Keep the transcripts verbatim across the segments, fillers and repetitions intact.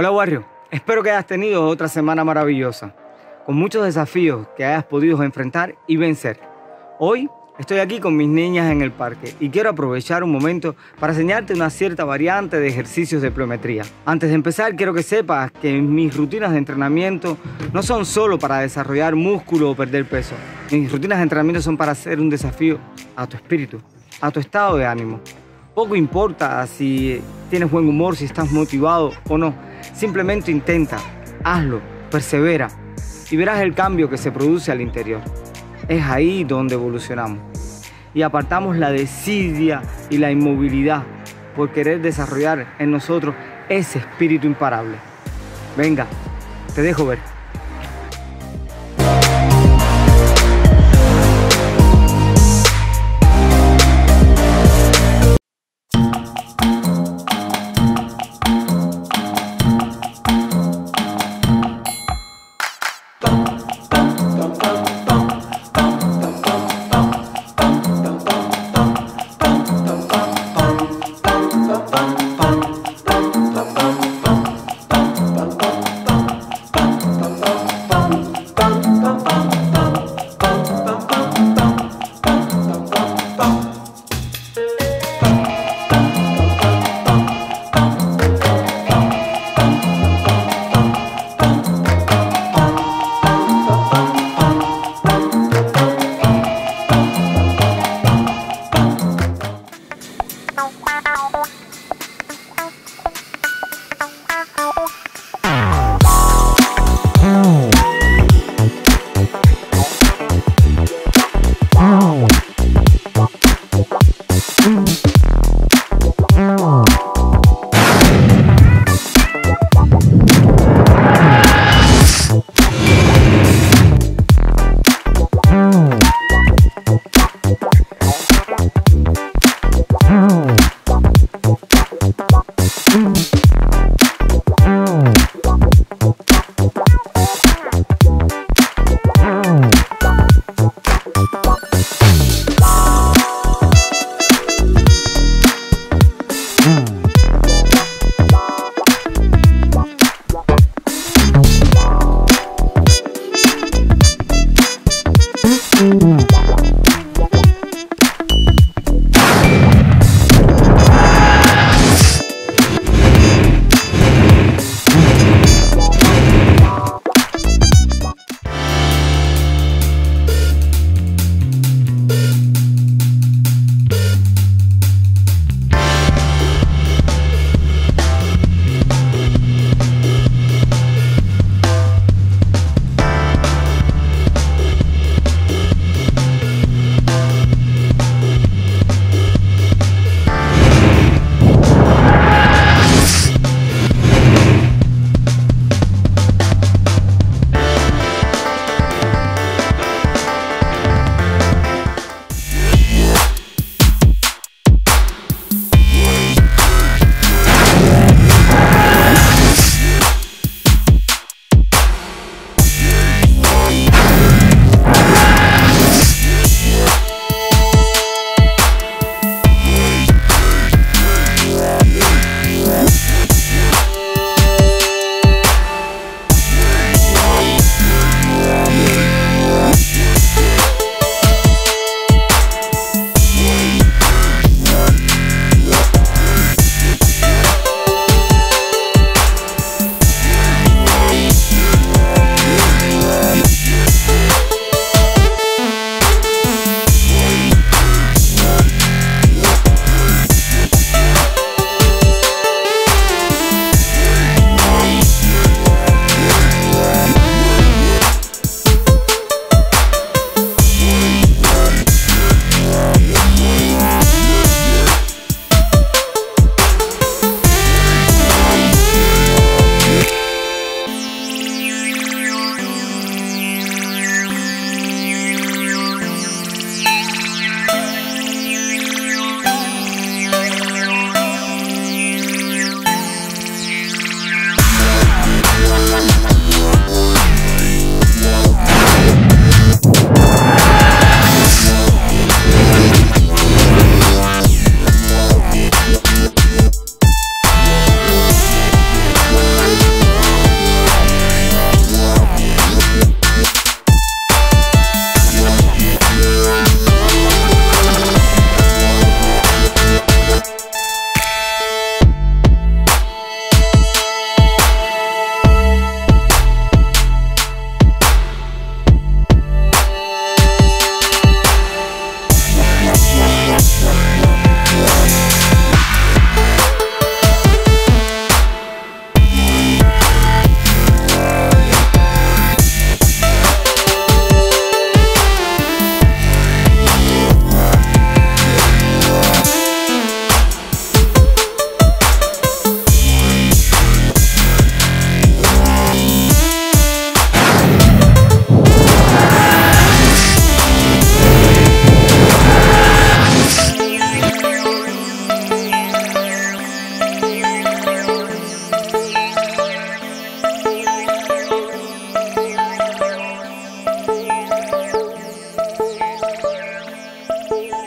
Hola Barrio, espero que hayas tenido otra semana maravillosa, con muchos desafíos que hayas podido enfrentar y vencer. Hoy estoy aquí con mis niñas en el parque y quiero aprovechar un momento para enseñarte una cierta variante de ejercicios de pliometría. Antes de empezar, quiero que sepas que mis rutinas de entrenamiento no son solo para desarrollar músculo o perder peso. Mis rutinas de entrenamiento son para hacer un desafío a tu espíritu, a tu estado de ánimo. Poco importa si tienes buen humor, si estás motivado o no. Simplemente intenta, hazlo, persevera y verás el cambio que se produce al interior. Es ahí donde evolucionamos y apartamos la desidia y la inmovilidad por querer desarrollar en nosotros ese espíritu imparable. Venga, te dejo ver.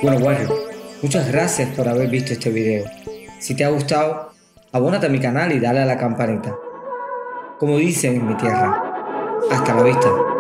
Bueno, bueno, muchas gracias por haber visto este video. Si te ha gustado, abónate a mi canal y dale a la campanita. Como dicen en mi tierra, hasta la vista.